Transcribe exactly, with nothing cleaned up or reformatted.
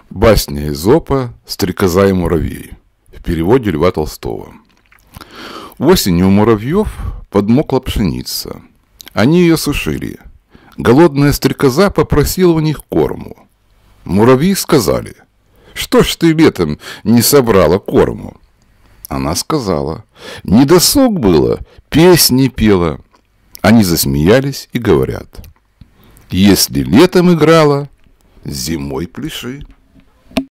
Басня Эзопа «Стрекоза и муравей» в переводе Льва Толстого. Осенью у муравьев подмокла пшеница. Они ее сушили. Голодная стрекоза попросила у них корму. Муравьи сказали: «Что ж ты летом не собрала корму?» Она сказала: «Недосуг было, песни пела». Они засмеялись и говорят: «Если летом играла, зимой пляши».